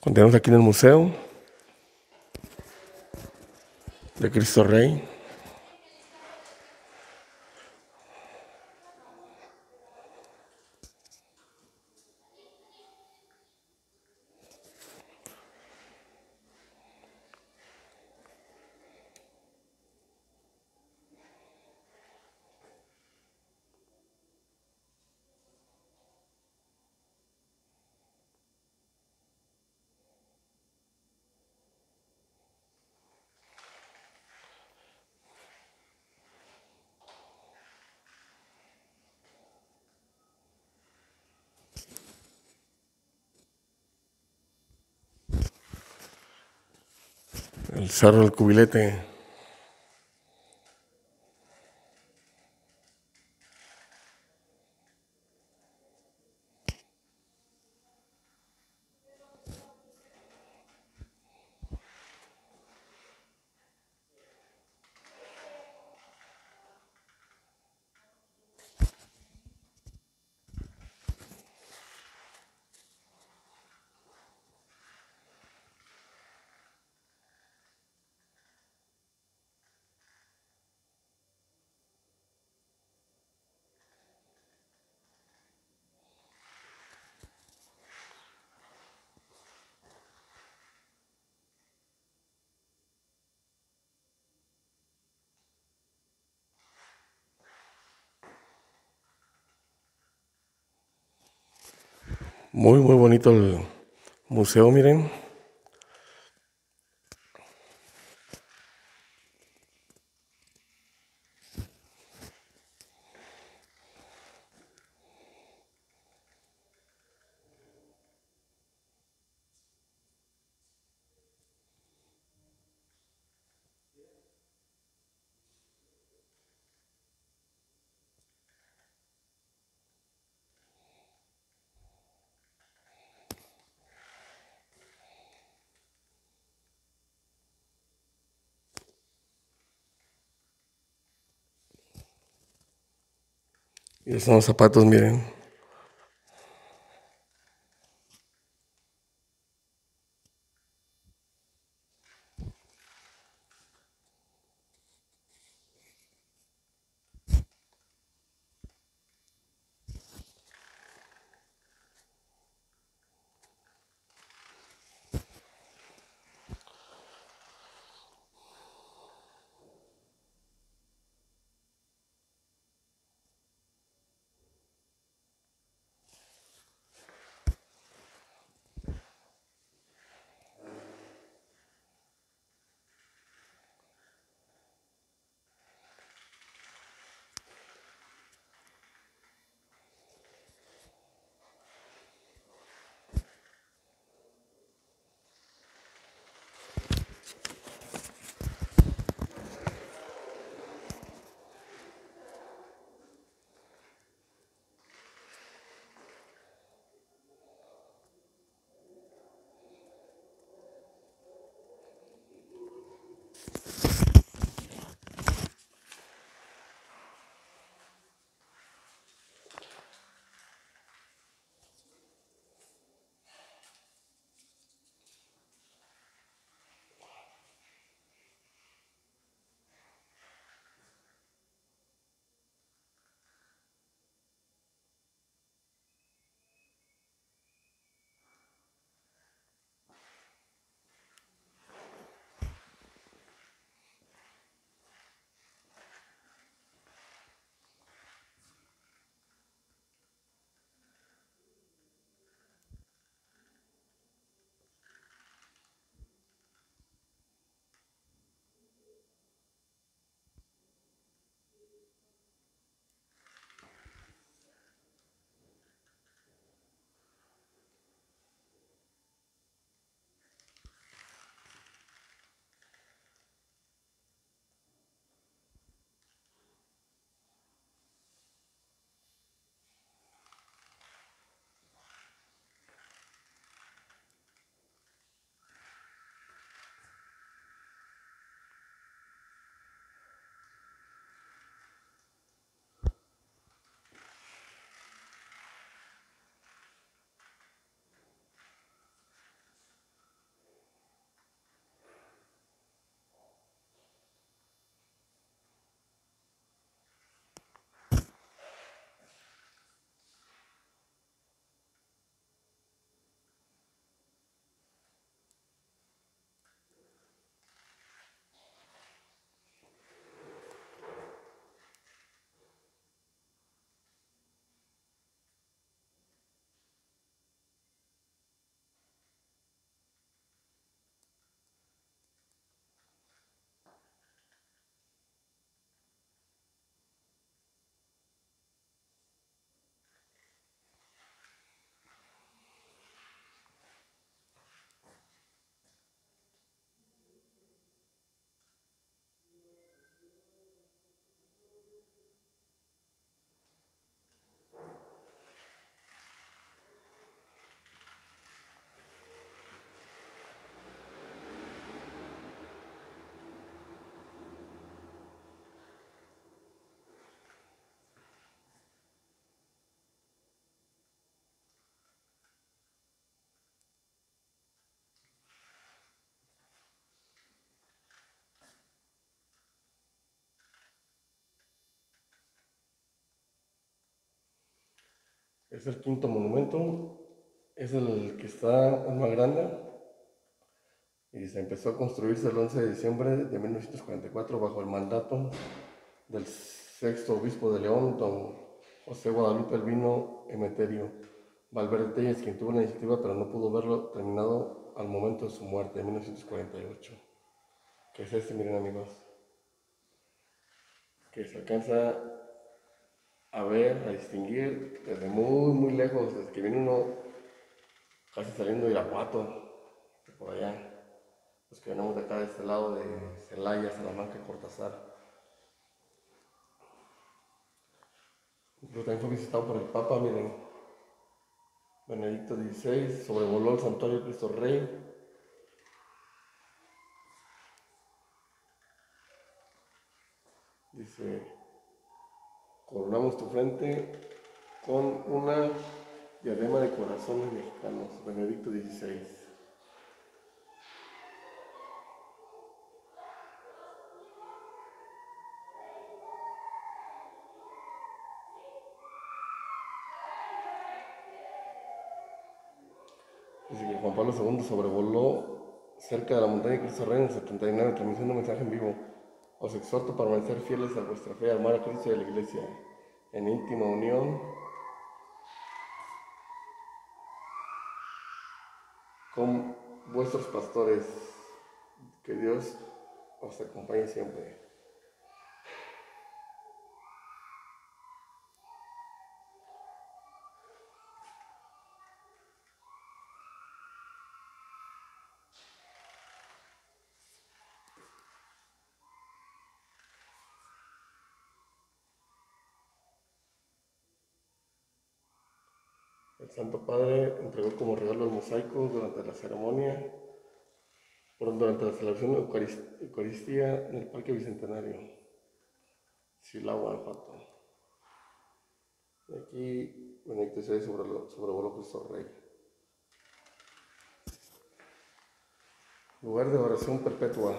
Continuamos aquí en el Museo de Cristo Rey. El Cerro del Cubilete. Muy bonito el museo, miren. Y son los zapatos, miren. Es el quinto monumento, es el que está más grande y se empezó a construirse el 11 de diciembre de 1944 bajo el mandato del sexto obispo de León, don José Guadalupe Albino Emeterio Valverde Telles, quien tuvo la iniciativa pero no pudo verlo terminado al momento de su muerte en 1948. Que es este, miren amigos, que se alcanza a ver, a distinguir desde muy, muy lejos, desde que viene uno casi saliendo de Irapuato, de por allá, los que venimos de acá de este lado de Celaya, Salamanca, Cortázar. Pero también fue visitado por el Papa, miren, Benedicto XVI, sobrevoló el santuario de Cristo Rey. Dice, coronamos tu frente con una diadema de corazones mexicanos, Benedicto XVI. Dice que Juan Pablo II sobrevoló cerca de la montaña de Cristo Rey en el 79, transmitiendo un mensaje en vivo. Os exhorto para permanecer fieles a vuestra fe, amar a Cristo y a la Iglesia, en íntima unión con vuestros pastores. Que Dios os acompañe siempre. El Santo Padre entregó como regalo el mosaico durante la ceremonia, durante la celebración de Eucaristía en el Parque Bicentenario, Silao, Guanajuato. Y aquí Benedicto XVI sobrevoló Cristo Rey. Lugar de oración perpetua.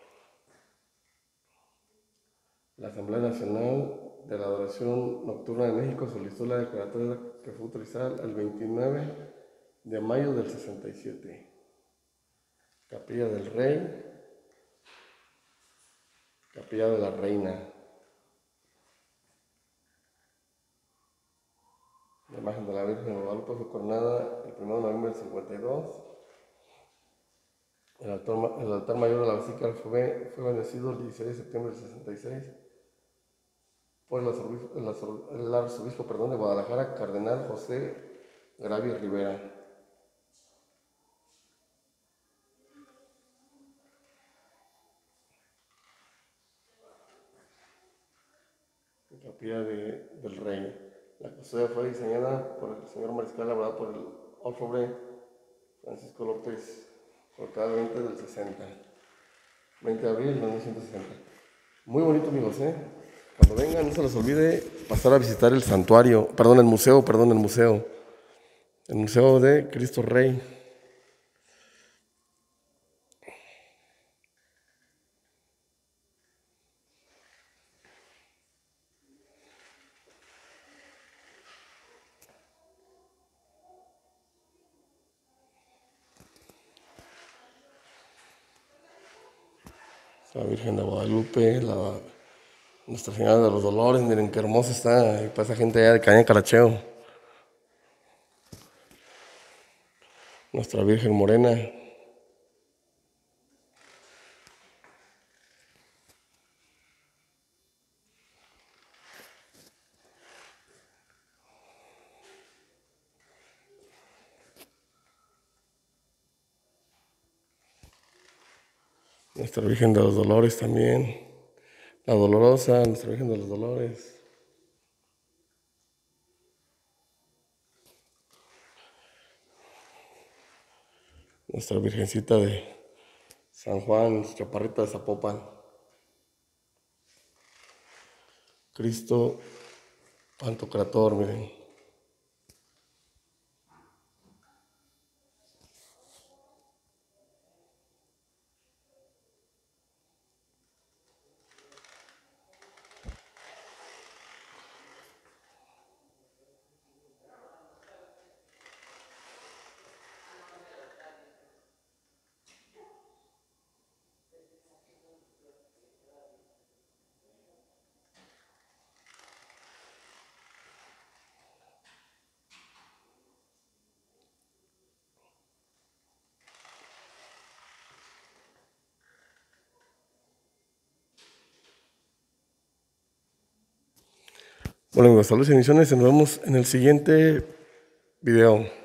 La Asamblea Nacional de la Adoración Nocturna de México solicitó la declaratoria que fue autorizada el 29 de mayo del 67. Capilla del Rey, Capilla de la Reina. La imagen de la Virgen de Guadalupe fue coronada el 1 de noviembre del 52. El altar mayor de la Basílica fue bendecido el 16 de septiembre del 66 por el arzobispo de Guadalajara, Cardenal José Gravia Rivera. Capilla del Rey. La custodia fue diseñada por el señor Mariscal, elaborada por el orfebre Francisco López, portada 20 del 60. 20 de abril de 1960. Muy bonito, amigos, ¿eh? Cuando vengan, no se les olvide pasar a visitar el santuario, el museo. El Museo de Cristo Rey. La Virgen de Guadalupe, Nuestra Señora de los Dolores, miren qué hermosa está, y pasa gente allá de Caña Caracheo. Nuestra Virgen Morena. Nuestra Virgen de los Dolores también. La Dolorosa, Nuestra Virgen de los Dolores. Nuestra Virgencita de San Juan, Chaparrita de Zapopan. Cristo Pantocrator, miren. Hola amigos, saludos y bendiciones y nos vemos en el siguiente video.